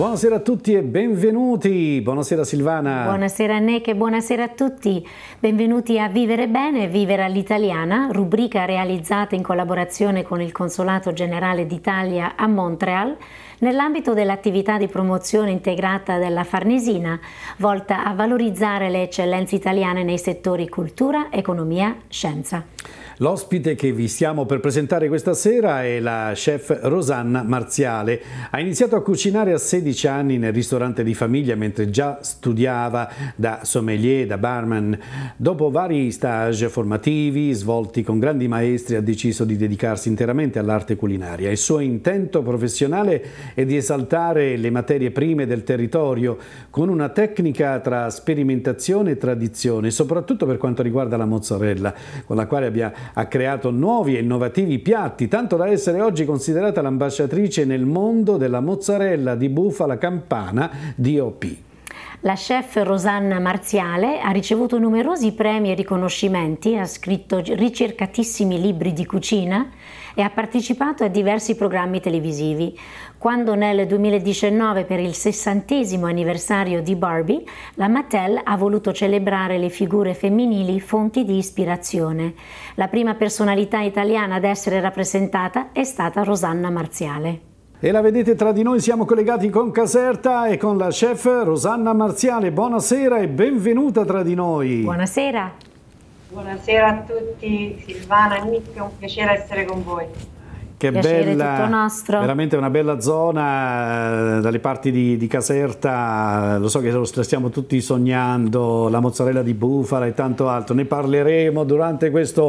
Buonasera a tutti e benvenuti. Buonasera Silvana. Buonasera Nick e buonasera a tutti. Benvenuti a Vivere Bene, Vivere all'Italiana, rubrica realizzata in collaborazione con il Consolato Generale d'Italia a Montreal nell'ambito dell'attività di promozione integrata della Farnesina, volta a valorizzare le eccellenze italiane nei settori cultura, economia, scienza. L'ospite che vi stiamo per presentare questa sera è la chef Rosanna Marziale. Ha iniziato a cucinare a 16 anni nel ristorante di famiglia mentre già studiava da sommelier, da barman. Dopo vari stage formativi svolti con grandi maestri ha deciso di dedicarsi interamente all'arte culinaria. Il suo intento professionale è di esaltare le materie prime del territorio con una tecnica tra sperimentazione e tradizione, soprattutto per quanto riguarda la mozzarella, con la quale ha creato nuovi e innovativi piatti, tanto da essere oggi considerata l'ambasciatrice nel mondo della mozzarella di bufala campana DOP. La chef Rosanna Marziale ha ricevuto numerosi premi e riconoscimenti, ha scritto ricercatissimi libri di cucina e ha partecipato a diversi programmi televisivi. Quando nel 2019, per il 60° anniversario di Barbie, la Mattel ha voluto celebrare le figure femminili fonti di ispirazione. La prima personalità italiana ad essere rappresentata è stata Rosanna Marziale. E la vedete tra di noi, siamo collegati con Caserta e con la chef Rosanna Marziale. Buonasera e benvenuta tra di noi. Buonasera. Buonasera a tutti, Silvana, Nick, è un piacere essere con voi. Che piacere bella, tutto nostro. Veramente una bella zona dalle parti di Caserta, lo so che lo stiamo tutti sognando, la mozzarella di bufala e tanto altro, ne parleremo durante questa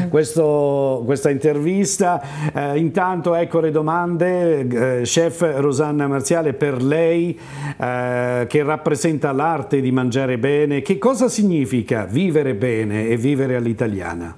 intervista. Intanto ecco le domande, chef Rosanna Marziale, per lei che rappresenta l'arte di mangiare bene, che cosa significa vivere bene e vivere all'italiana?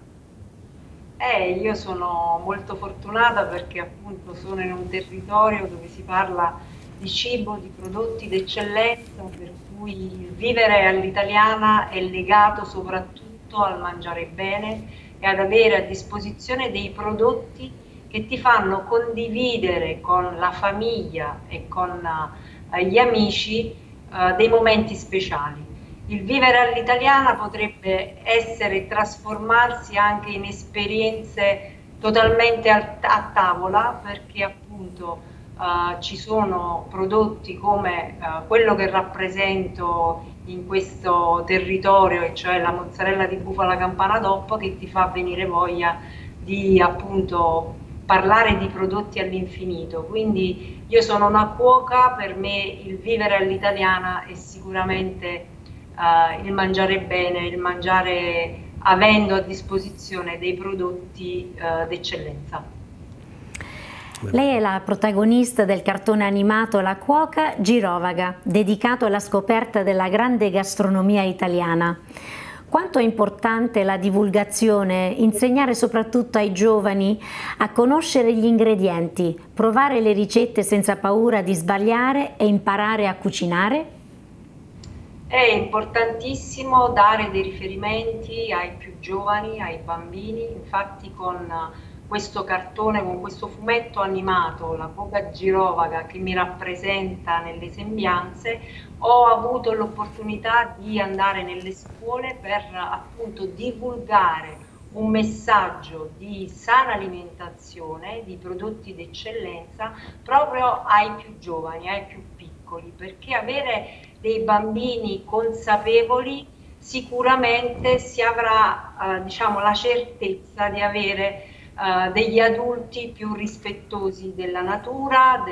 Io sono molto fortunata perché appunto sono in un territorio dove si parla di cibo, di prodotti d'eccellenza, per cui il vivere all'italiana è legato soprattutto al mangiare bene e ad avere a disposizione dei prodotti che ti fanno condividere con la famiglia e con gli amici dei momenti speciali. Il vivere all'italiana potrebbe essere e trasformarsi anche in esperienze totalmente a tavola, perché appunto ci sono prodotti come quello che rappresento in questo territorio, e cioè la mozzarella di bufala campana DOP, che ti fa venire voglia di appunto parlare di prodotti all'infinito. Quindi io sono una cuoca, per me il vivere all'italiana è sicuramente il mangiare bene, il mangiare avendo a disposizione dei prodotti d'eccellenza. Lei è la protagonista del cartone animato La cuoca girovaga, dedicato alla scoperta della grande gastronomia italiana. Quanto è importante la divulgazione, insegnare soprattutto ai giovani a conoscere gli ingredienti, provare le ricette senza paura di sbagliare e imparare a cucinare? È importantissimo dare dei riferimenti ai più giovani, ai bambini. Infatti con questo cartone, con questo fumetto animato, La cuoca girovaga, che mi rappresenta nelle sembianze, ho avuto l'opportunità di andare nelle scuole per appunto divulgare un messaggio di sana alimentazione, di prodotti d'eccellenza proprio ai più giovani, ai più piccoli, perché avere dei bambini consapevoli sicuramente si avrà diciamo, la certezza di avere degli adulti più rispettosi della natura,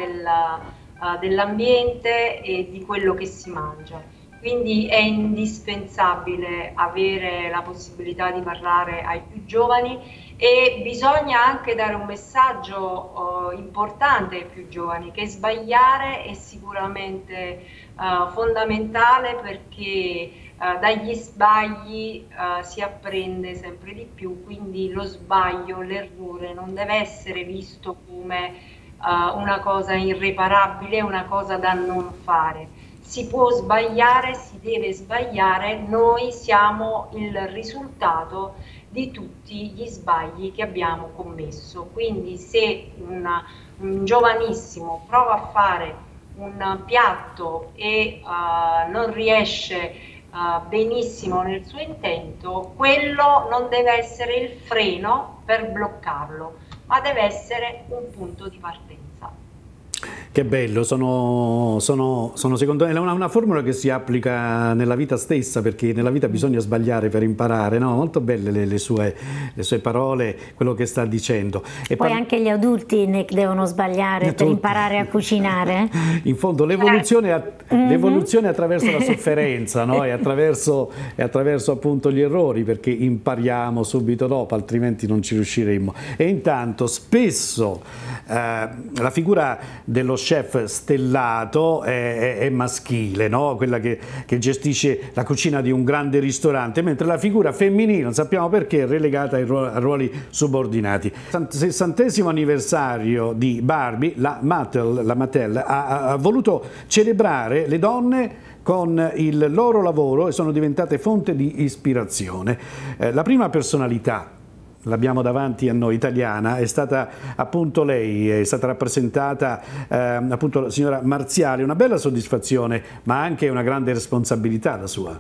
dell'ambiente e di quello che si mangia. Quindi è indispensabile avere la possibilità di parlare ai più giovani e bisogna anche dare un messaggio importante ai più giovani, che sbagliare è sicuramente fondamentale, perché dagli sbagli si apprende sempre di più, quindi lo sbaglio, l'errore non deve essere visto come una cosa irreparabile, una cosa da non fare. Si può sbagliare, si deve sbagliare, noi siamo il risultato di tutti gli sbagli che abbiamo commesso. Quindi se un giovanissimo prova a fare un piatto e non riesce benissimo nel suo intento, quello non deve essere il freno per bloccarlo, ma deve essere un punto di partenza. Che bello, sono secondo me una formula che si applica nella vita stessa, perché nella vita bisogna sbagliare per imparare, no? Molto belle le sue parole, quello che sta dicendo. E poi anche gli adulti ne devono sbagliare per imparare a cucinare. In fondo l'evoluzione attraverso la sofferenza, no? e attraverso appunto gli errori, perché impariamo subito dopo, altrimenti non ci riusciremmo. E intanto spesso la figura dello chef stellato è maschile, no? Quella che gestisce la cucina di un grande ristorante, mentre la figura femminile, non sappiamo perché, è relegata a ruoli subordinati. 60° anniversario di Barbie, la Mattel ha voluto celebrare le donne con il loro lavoro e sono diventate fonte di ispirazione. La prima personalità, l'abbiamo davanti a noi, italiana, è stata appunto lei, è stata rappresentata appunto la signora Marziale. Una bella soddisfazione, ma anche una grande responsabilità la sua.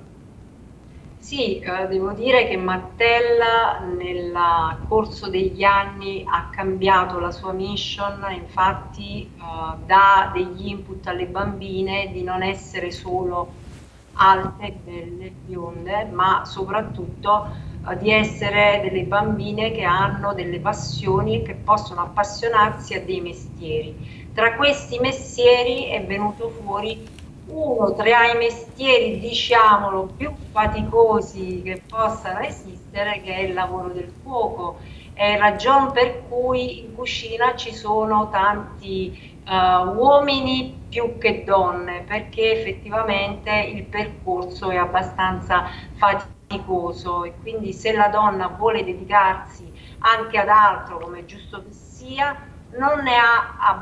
Sì, devo dire che Mattel nel corso degli anni ha cambiato la sua mission, infatti dà degli input alle bambine di non essere solo alte, belle, bionde, ma soprattutto di essere delle bambine che hanno delle passioni e che possono appassionarsi a dei mestieri. Tra questi mestieri è venuto fuori uno tra i mestieri, diciamolo, più faticosi che possano esistere, che è il lavoro del cuoco. È ragion per cui in cucina ci sono tanti uomini più che donne, perché effettivamente il percorso è abbastanza faticoso e quindi se la donna vuole dedicarsi anche ad altro, come è giusto che sia, non ha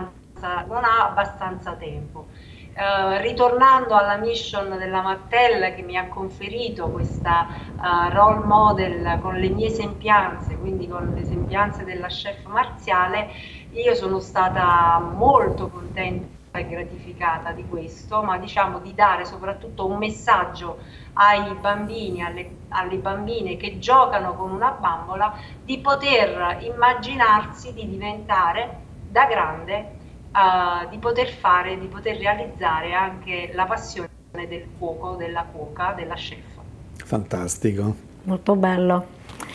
abbastanza tempo. Ritornando alla mission della Mattel, che mi ha conferito questa role model con le mie sembianze, quindi con le sembianze della chef Marziale, io sono stata molto contenta e gratificata di questo, ma diciamo di dare soprattutto un messaggio ai bambini, alle bambine che giocano con una bambola, di poter immaginarsi di diventare da grande, di poter realizzare anche la passione del cuoco, della cuoca, della chef. Fantastico. Molto bello.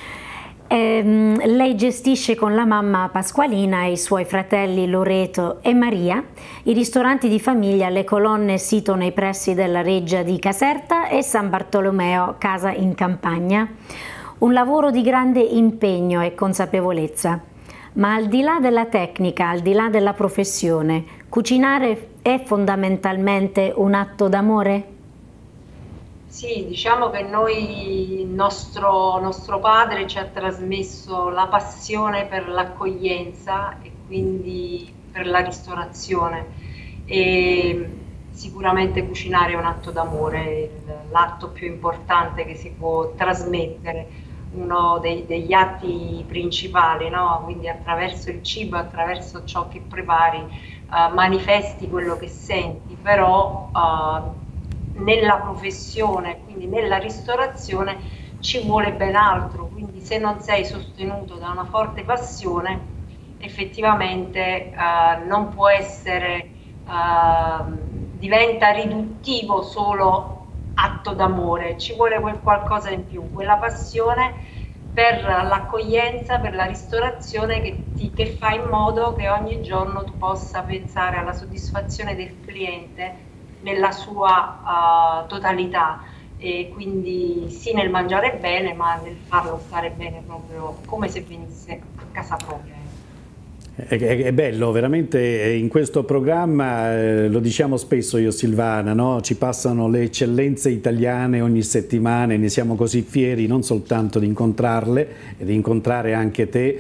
Lei gestisce con la mamma Pasqualina e i suoi fratelli Loreto e Maria i ristoranti di famiglia Le Colonne, sito nei pressi della Reggia di Caserta, e San Bartolomeo, casa in campagna. Un lavoro di grande impegno e consapevolezza. Ma al di là della tecnica, al di là della professione, cucinare è fondamentalmente un atto d'amore? Sì, diciamo che il nostro padre ci ha trasmesso la passione per l'accoglienza e quindi per la ristorazione, e sicuramente cucinare è un atto d'amore, l'atto più importante che si può trasmettere, uno degli atti principali, no? Quindi attraverso il cibo, attraverso ciò che prepari, manifesti quello che senti, però nella professione, quindi nella ristorazione, ci vuole ben altro, quindi se non sei sostenuto da una forte passione, effettivamente non può essere, diventa riduttivo solo atto d'amore, ci vuole quel qualcosa in più, quella passione per l'accoglienza, per la ristorazione che fa in modo che ogni giorno tu possa pensare alla soddisfazione del cliente nella sua totalità, e quindi sì nel mangiare bene, ma nel farlo stare bene proprio come se venisse a casa propria. È bello, veramente in questo programma, lo diciamo spesso io e Silvana, no? Ci passano le eccellenze italiane ogni settimana e ne siamo così fieri non soltanto di incontrarle e di incontrare anche te,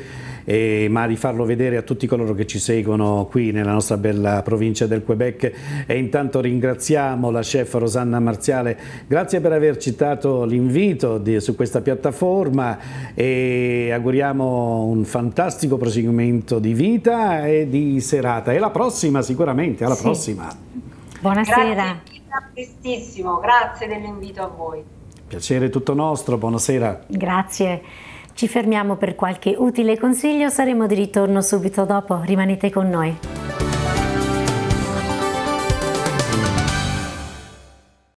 ma di farlo vedere a tutti coloro che ci seguono qui nella nostra bella provincia del Quebec. E intanto ringraziamo la chef Rosanna Marziale, grazie per aver citato l'invito su questa piattaforma e auguriamo un fantastico proseguimento di vita e di serata. E alla prossima sicuramente, alla prossima. Buonasera. Grazie, a prestissimo, grazie dell'invito a voi. Piacere tutto nostro, buonasera. Grazie. Ci fermiamo per qualche utile consiglio, saremo di ritorno subito dopo, rimanete con noi.